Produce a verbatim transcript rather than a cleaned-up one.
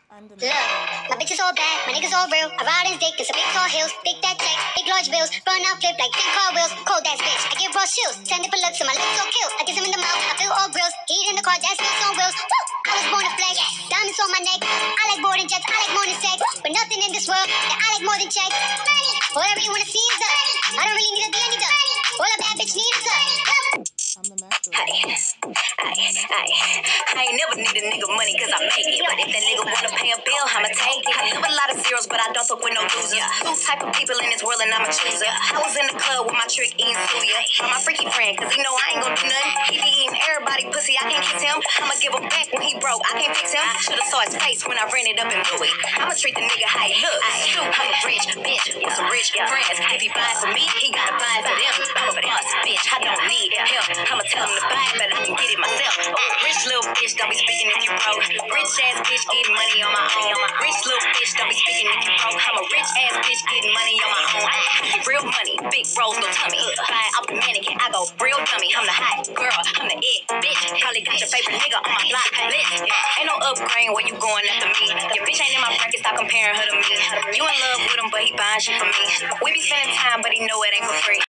I'm the Look, my bitch is all bad, my niggas all real. I ride his dick, it's a big tall hills, big that check, big large bills, run out flip like big car wheels. Cold ass bitch, I give raw chills, ten different looks and my lips so kill. I kiss him in the mouth, I feel all grills, heat in the car, that's wheels on wheels. Woo! I was born to flex, diamonds on my neck. I like more than jets, I like more than sex, but nothing in this world that I like more than checks. Money, all I really wanna see is up. I don't really need a D, I need up. All a bad bitch need is up. I'm the master. Hey, hey, hey. I ain't never need a nigga money cause I make it. But if that nigga wanna pay a bill, I'ma take it. I live a lot of zeros, but I don't fuck with no losers. Two type of people in this world and I'ma choose it. I was in the club with my trick eating Sylvia. I'm my freaky friend cause he know I ain't gon' do nothing. He be eating everybody pussy, I can't kiss him. I'ma give him back when he broke, I can't fix him. Should've saw his face when I ran it up in Louis. I'ma treat the nigga how he look. I'm a rich bitch with some rich friends. If he buy for me, he gotta buy for them. I'm a boss bitch, I don't need help. I'ma tell him to buy it, but I can get it myself. Rich little bitch, don't be speaking if you broke. Rich ass bitch getting money on my own. Rich little bitch, don't be speaking if you broke. I'm a rich ass bitch getting money on my own. Real money, big rolls, no tummy. Buy off the mannequin, I go real dummy. I'm the hot girl, I'm the it bitch. Probably got your favorite nigga on my block list. Ain't no upgrade where you going after me. Your bitch ain't in my bracket, stop comparing her to me. You in love with him, but he buying shit for me. We be spending time, but he know it ain't for free.